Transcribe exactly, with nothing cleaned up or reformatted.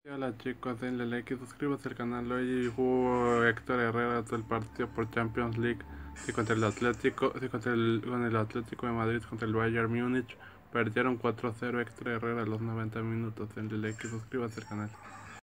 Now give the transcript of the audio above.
Hola chicos, denle like y suscríbanse al canal. Hoy jugó Héctor Herrera todo el partido por Champions League. Sí, contra el Atlético, sí, contra el, con el Atlético de Madrid, contra el Bayern Múnich. Perdieron cuatro cero Héctor Herrera a los noventa minutos. Denle like y suscríbanse al canal.